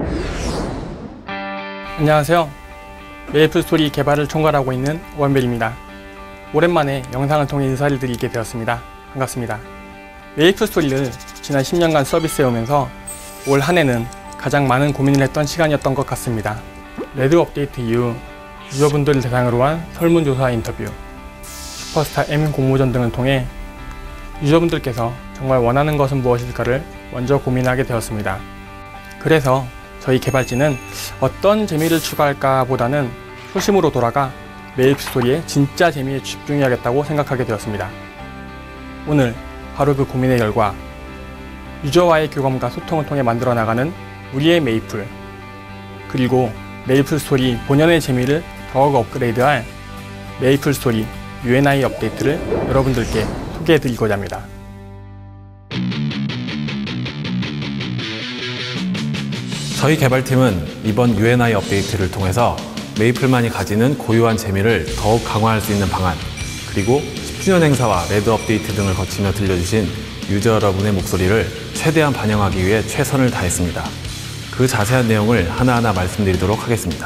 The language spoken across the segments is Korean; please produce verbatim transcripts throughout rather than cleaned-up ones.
안녕하세요. 메이플스토리 개발을 총괄하고 있는 원벨입니다. 오랜만에 영상을 통해 인사를 드리게 되었습니다. 반갑습니다. 메이플스토리를 지난 십 년간 서비스해오면서 올 한 해는 가장 많은 고민을 했던 시간이었던 것 같습니다. 레드 업데이트 이후 유저분들을 대상으로 한 설문조사 인터뷰, 슈퍼스타 M 공모전 등을 통해 유저분들께서 정말 원하는 것은 무엇일까를 먼저 고민하게 되었습니다. 그래서 저희 개발진은 어떤 재미를 추가할까 보다는 초심으로 돌아가 메이플스토리의 진짜 재미에 집중해야겠다고 생각하게 되었습니다. 오늘 바로 그 고민의 결과, 유저와의 교감과 소통을 통해 만들어 나가는 우리의 메이플, 그리고 메이플스토리 본연의 재미를 더욱 업그레이드할 메이플스토리 유엔아이 업데이트를 여러분들께 소개해 드리고자 합니다. 저희 개발팀은 이번 유엔아이 업데이트를 통해서 메이플만이 가지는 고유한 재미를 더욱 강화할 수 있는 방안, 그리고 십 주년 행사와 레드 업데이트 등을 거치며 들려주신 유저 여러분의 목소리를 최대한 반영하기 위해 최선을 다했습니다. 그 자세한 내용을 하나하나 말씀드리도록 하겠습니다.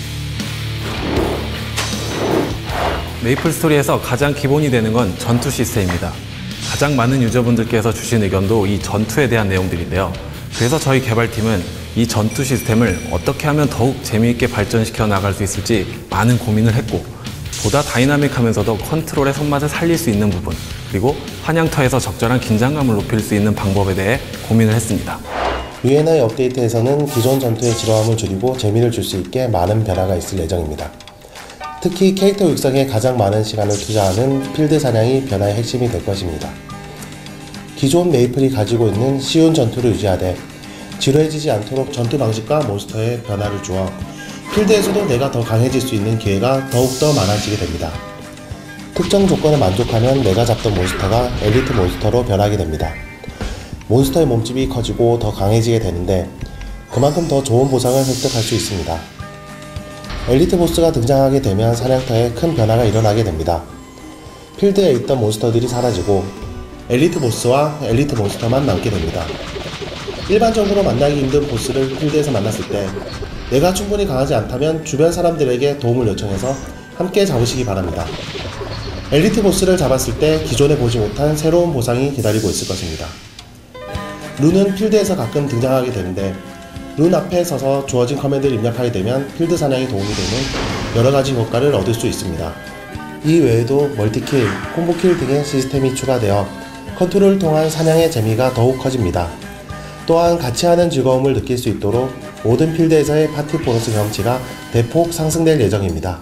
메이플스토리에서 가장 기본이 되는 건 전투 시스템입니다. 가장 많은 유저분들께서 주신 의견도 이 전투에 대한 내용들인데요. 그래서 저희 개발팀은 이 전투 시스템을 어떻게 하면 더욱 재미있게 발전시켜 나갈 수 있을지 많은 고민을 했고, 보다 다이나믹하면서도 컨트롤의 손맛을 살릴 수 있는 부분, 그리고 환영터에서 적절한 긴장감을 높일 수 있는 방법에 대해 고민을 했습니다. 유엔아이 업데이트에서는 기존 전투의 지루함을 줄이고 재미를 줄 수 있게 많은 변화가 있을 예정입니다. 특히 캐릭터 육성에 가장 많은 시간을 투자하는 필드 사냥이 변화의 핵심이 될 것입니다. 기존 메이플이 가지고 있는 쉬운 전투를 유지하되 지루해지지 않도록 전투 방식과 몬스터의 변화를 주어 필드에서도 내가 더 강해질 수 있는 기회가 더욱더 많아지게 됩니다. 특정 조건을 만족하면 내가 잡던 몬스터가 엘리트 몬스터로 변하게 됩니다. 몬스터의 몸집이 커지고 더 강해지게 되는데 그만큼 더 좋은 보상을 획득할 수 있습니다. 엘리트 보스가 등장하게 되면 사냥터에 큰 변화가 일어나게 됩니다. 필드에 있던 몬스터들이 사라지고 엘리트 보스와 엘리트 몬스터만 남게 됩니다. 일반적으로 만나기 힘든 보스를 필드에서 만났을 때 내가 충분히 강하지 않다면 주변 사람들에게 도움을 요청해서 함께 잡으시기 바랍니다. 엘리트 보스를 잡았을 때 기존에 보지 못한 새로운 보상이 기다리고 있을 것입니다. 룬은 필드에서 가끔 등장하게 되는데 룬 앞에 서서 주어진 커맨드를 입력하게 되면 필드 사냥에 도움이 되는 여러가지 효과를 얻을 수 있습니다. 이 외에도 멀티킬, 콤보킬 등의 시스템이 추가되어 컨트롤을 통한 사냥의 재미가 더욱 커집니다. 또한 같이 하는 즐거움을 느낄 수 있도록 모든 필드에서의 파티 보너스 경험치가 대폭 상승될 예정입니다.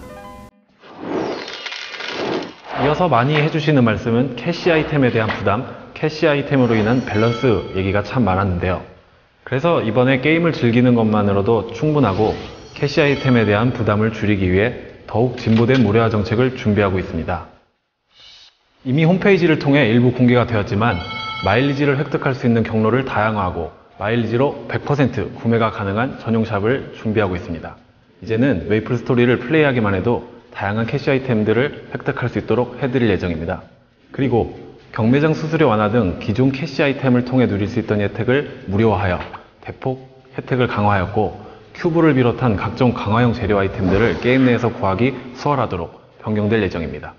이어서 많이 해주시는 말씀은 캐시 아이템에 대한 부담, 캐시 아이템으로 인한 밸런스 얘기가 참 많았는데요. 그래서 이번에 게임을 즐기는 것만으로도 충분하고 캐시 아이템에 대한 부담을 줄이기 위해 더욱 진보된 무료화 정책을 준비하고 있습니다. 이미 홈페이지를 통해 일부 공개가 되었지만 마일리지를 획득할 수 있는 경로를 다양화하고 마일리지로 백 퍼센트 구매가 가능한 전용샵을 준비하고 있습니다. 이제는 메이플스토리를 플레이하기만 해도 다양한 캐시 아이템들을 획득할 수 있도록 해드릴 예정입니다. 그리고 경매장 수수료 완화 등 기존 캐시 아이템을 통해 누릴 수 있던 혜택을 무료화하여 대폭 혜택을 강화하였고, 큐브를 비롯한 각종 강화형 재료 아이템들을 게임 내에서 구하기 수월하도록 변경될 예정입니다.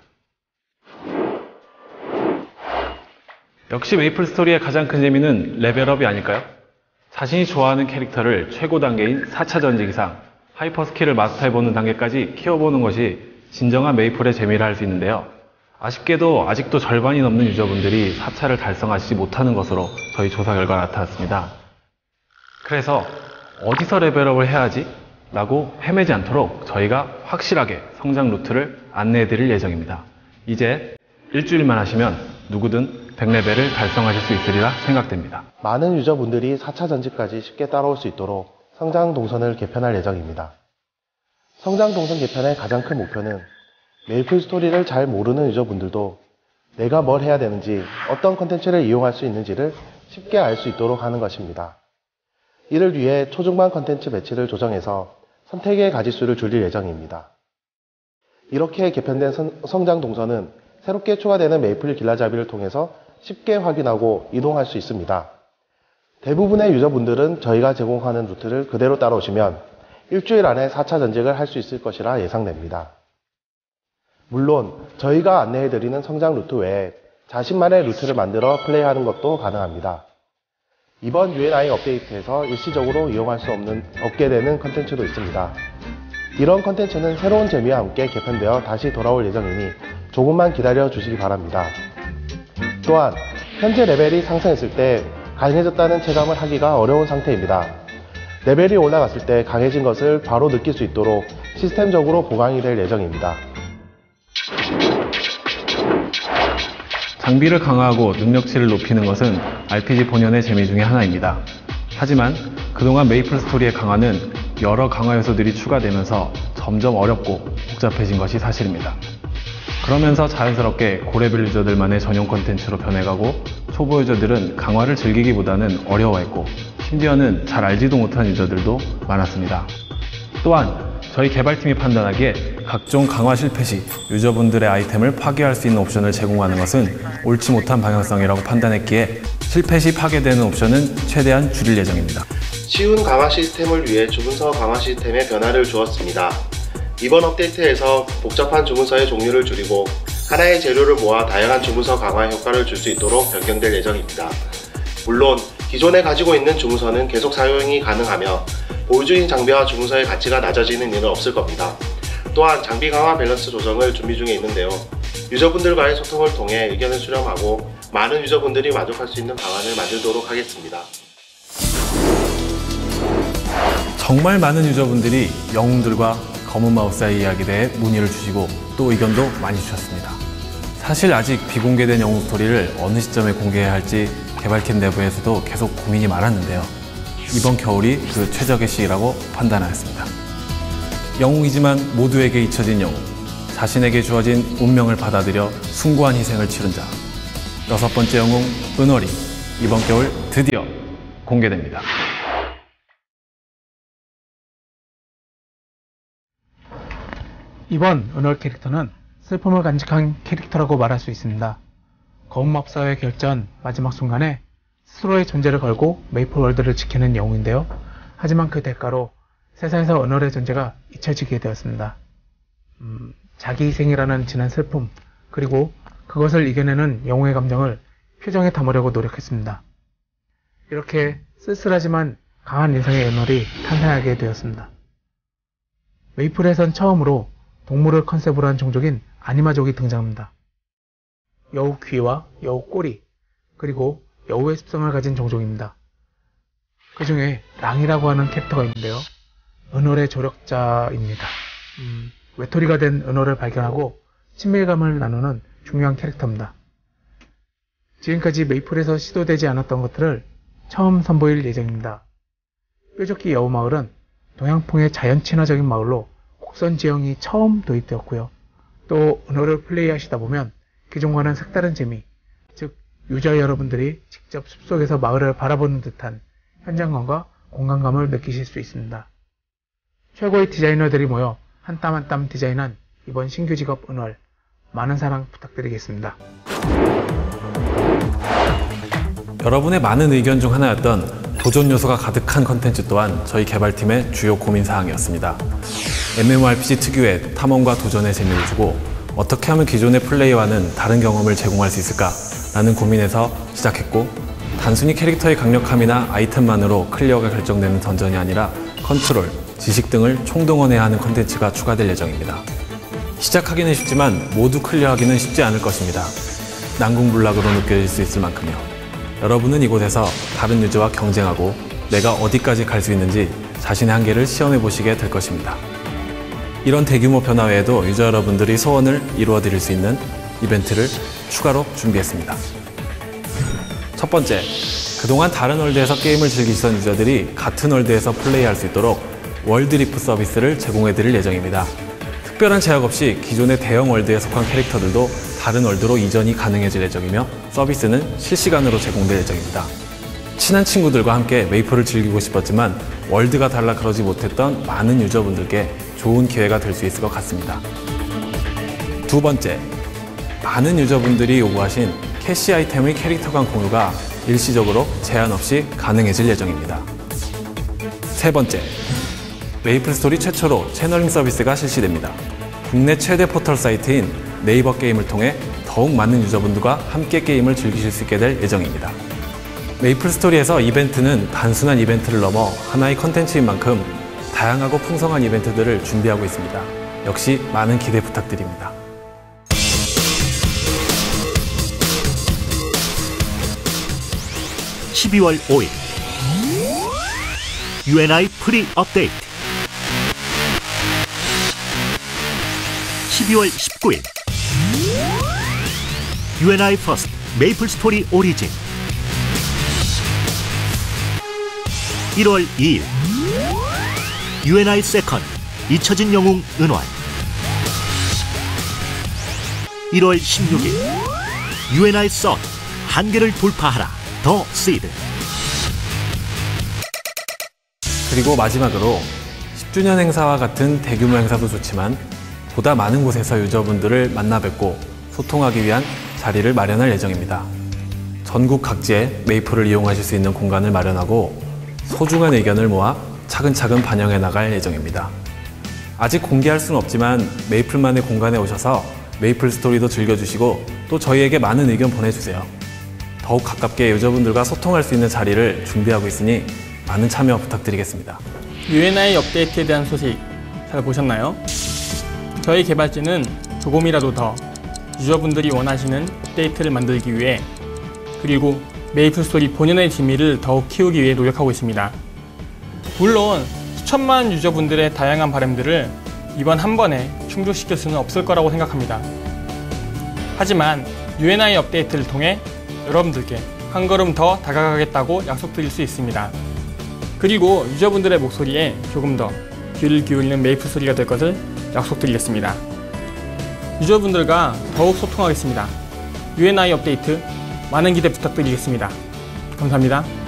역시 메이플스토리의 가장 큰 재미는 레벨업이 아닐까요? 자신이 좋아하는 캐릭터를 최고 단계인 사 차 전직 이상 하이퍼 스킬을 마스터해보는 단계까지 키워보는 것이 진정한 메이플의 재미라 할 수 있는데요. 아쉽게도 아직도 절반이 넘는 유저분들이 사 차를 달성하지 못하는 것으로 저희 조사 결과 나타났습니다. 그래서 어디서 레벨업을 해야 하지? 라고 헤매지 않도록 저희가 확실하게 성장 루트를 안내해 드릴 예정입니다. 이제 일주일만 하시면 누구든 백 레벨을 달성하실 수 있으리라 생각됩니다. 많은 유저분들이 사 차 전직까지 쉽게 따라올 수 있도록 성장 동선을 개편할 예정입니다. 성장 동선 개편의 가장 큰 목표는 메이플스토리를 잘 모르는 유저분들도 내가 뭘 해야 되는지, 어떤 컨텐츠를 이용할 수 있는지를 쉽게 알 수 있도록 하는 것입니다. 이를 위해 초중반 컨텐츠 배치를 조정해서 선택의 가지수를 줄일 예정입니다. 이렇게 개편된 선, 성장 동선은 새롭게 추가되는 메이플 길라잡이를 통해서 쉽게 확인하고 이동할 수 있습니다. 대부분의 유저분들은 저희가 제공하는 루트를 그대로 따라오시면 일주일 안에 사 차 전직을 할 수 있을 것이라 예상됩니다. 물론 저희가 안내해드리는 성장 루트 외에 자신만의 루트를 만들어 플레이하는 것도 가능합니다. 이번 유엔아이 업데이트에서 일시적으로 이용할 수 없는, 없게 되는 컨텐츠도 있습니다. 이런 컨텐츠는 새로운 재미와 함께 개편되어 다시 돌아올 예정이니 조금만 기다려 주시기 바랍니다. 또한 현재 레벨이 상승했을 때 강해졌다는 체감을 하기가 어려운 상태입니다. 레벨이 올라갔을 때 강해진 것을 바로 느낄 수 있도록 시스템적으로 보강이 될 예정입니다. 장비를 강화하고 능력치를 높이는 것은 알피지 본연의 재미 중에 하나입니다. 하지만 그동안 메이플 스토리의 강화는 여러 강화 요소들이 추가되면서 점점 어렵고 복잡해진 것이 사실입니다. 그러면서 자연스럽게 고레벨 유저들만의 전용 콘텐츠로 변해가고 초보 유저들은 강화를 즐기기보다는 어려워했고 심지어는 잘 알지도 못한 유저들도 많았습니다. 또한 저희 개발팀이 판단하기에 각종 강화 실패 시 유저분들의 아이템을 파괴할 수 있는 옵션을 제공하는 것은 옳지 못한 방향성이라고 판단했기에 실패 시 파괴되는 옵션은 최대한 줄일 예정입니다. 쉬운 강화 시스템을 위해 주문서 강화 시스템에 변화를 주었습니다. 이번 업데이트에서 복잡한 주문서의 종류를 줄이고 하나의 재료를 모아 다양한 주문서 강화 효과를 줄 수 있도록 변경될 예정입니다. 물론 기존에 가지고 있는 주문서는 계속 사용이 가능하며 보유 중인 장비와 주문서의 가치가 낮아지는 일은 없을 겁니다. 또한 장비 강화 밸런스 조정을 준비 중에 있는데요. 유저분들과의 소통을 통해 의견을 수렴하고 많은 유저분들이 만족할 수 있는 방안을 만들도록 하겠습니다. 정말 많은 유저분들이 영웅들과 검은 마법사의 이야기에 대해 문의를 주시고 또 의견도 많이 주셨습니다. 사실 아직 비공개된 영웅 스토리를 어느 시점에 공개해야 할지 개발팀 내부에서도 계속 고민이 많았는데요. 이번 겨울이 그 최적의 시기라고 판단하였습니다. 영웅이지만 모두에게 잊혀진 영웅, 자신에게 주어진 운명을 받아들여 숭고한 희생을 치른 자. 여섯 번째 영웅 은월이 이번 겨울 드디어 공개됩니다. 이번 은월 캐릭터는 슬픔을 간직한 캐릭터라고 말할 수 있습니다. 검은 마법사의 결전 마지막 순간에 스스로의 존재를 걸고 메이플 월드를 지키는 영웅인데요. 하지만 그 대가로 세상에서 은월의 존재가 잊혀지게 되었습니다. 음, 자기 희생이라는 진한 슬픔, 그리고 그것을 이겨내는 영웅의 감정을 표정에 담으려고 노력했습니다. 이렇게 쓸쓸하지만 강한 인상의 은월이 탄생하게 되었습니다. 메이플에선 처음으로 동물을 컨셉으로 한 종족인 아니마족이 등장합니다. 여우 귀와 여우 꼬리, 그리고 여우의 습성을 가진 종족입니다. 그 중에 랑이라고 하는 캐릭터가 있는데요. 은월의 조력자입니다. 음, 외톨이가 된 은월을 발견하고 친밀감을 나누는 중요한 캐릭터입니다. 지금까지 메이플에서 시도되지 않았던 것들을 처음 선보일 예정입니다. 뾰족기 여우마을은 동양풍의 자연 친화적인 마을로 곡선 지형이 처음 도입되었고요. 또 은월을 플레이하시다 보면 기존과는 색다른 재미, 즉 유저 여러분들이 직접 숲속에서 마을을 바라보는 듯한 현장감과 공간감을 느끼실 수 있습니다. 최고의 디자이너들이 모여 한 땀 한 땀 디자인한 이번 신규 직업 은월, 많은 사랑 부탁드리겠습니다. 여러분의 많은 의견 중 하나였던 도전 요소가 가득한 컨텐츠 또한 저희 개발팀의 주요 고민사항이었습니다. 엠엠오알피지 특유의 탐험과 도전의 재미를 주고 어떻게 하면 기존의 플레이와는 다른 경험을 제공할 수 있을까 라는 고민에서 시작했고, 단순히 캐릭터의 강력함이나 아이템만으로 클리어가 결정되는 던전이 아니라 컨트롤, 지식 등을 총동원해야 하는 컨텐츠가 추가될 예정입니다. 시작하기는 쉽지만 모두 클리어하기는 쉽지 않을 것입니다. 난공불락으로 느껴질 수 있을 만큼요. 여러분은 이곳에서 다른 유저와 경쟁하고 내가 어디까지 갈 수 있는지 자신의 한계를 시험해 보시게 될 것입니다. 이런 대규모 변화 외에도 유저 여러분들이 소원을 이루어 드릴 수 있는 이벤트를 추가로 준비했습니다. 첫 번째, 그동안 다른 월드에서 게임을 즐기시던 유저들이 같은 월드에서 플레이할 수 있도록 월드리프 서비스를 제공해 드릴 예정입니다. 특별한 제약 없이 기존의 대형 월드에 속한 캐릭터들도 다른 월드로 이전이 가능해질 예정이며 서비스는 실시간으로 제공될 예정입니다. 친한 친구들과 함께 메이플을 즐기고 싶었지만 월드가 달라 그러지 못했던 많은 유저분들께 좋은 기회가 될 수 있을 것 같습니다. 두 번째, 많은 유저분들이 요구하신 캐시 아이템의 캐릭터 간 공유가 일시적으로 제한 없이 가능해질 예정입니다. 세 번째, 메이플스토리 최초로 채널링 서비스가 실시됩니다. 국내 최대 포털 사이트인 네이버 게임을 통해 더욱 많은 유저분들과 함께 게임을 즐기실 수 있게 될 예정입니다. 메이플스토리에서 이벤트는 단순한 이벤트를 넘어 하나의 컨텐츠인 만큼 다양하고 풍성한 이벤트들을 준비하고 있습니다. 역시 많은 기대 부탁드립니다. 십이월 오일 유엔아이 프리 업데이트. 십이월 십구일 유엔아이 퍼스트 메이플스토리 오리진. 일월 이일 유엔아이 세컨드 잊혀진 영웅 은활. 일월 십육일 유엔아이 서드 한계를 돌파하라 더 시드. 그리고 마지막으로 십 주년 행사와 같은 대규모 행사도 좋지만 보다 많은 곳에서 유저분들을 만나 뵙고 소통하기 위한 자리를 마련할 예정입니다. 전국 각지에 메이플을 이용하실 수 있는 공간을 마련하고 소중한 의견을 모아 차근차근 반영해 나갈 예정입니다. 아직 공개할 수는 없지만 메이플만의 공간에 오셔서 메이플 스토리도 즐겨주시고 또 저희에게 많은 의견 보내주세요. 더욱 가깝게 유저분들과 소통할 수 있는 자리를 준비하고 있으니 많은 참여 부탁드리겠습니다. 유엔아이 업데이트에 대한 소식 잘 보셨나요? 저희 개발진은 조금이라도 더 유저분들이 원하시는 업데이트를 만들기 위해 그리고 메이플스토리 본연의 재미를 더욱 키우기 위해 노력하고 있습니다. 물론 수천만 유저분들의 다양한 바람들을 이번 한 번에 충족시킬 수는 없을 거라고 생각합니다. 하지만 유엔아이 업데이트를 통해 여러분들께 한 걸음 더 다가가겠다고 약속드릴 수 있습니다. 그리고 유저분들의 목소리에 조금 더 귀를 기울이는 메이플스토리가 될 것을 약속드리겠습니다. 유저분들과 더욱 소통하겠습니다. 유엔아이 업데이트 많은 기대 부탁드리겠습니다. 감사합니다.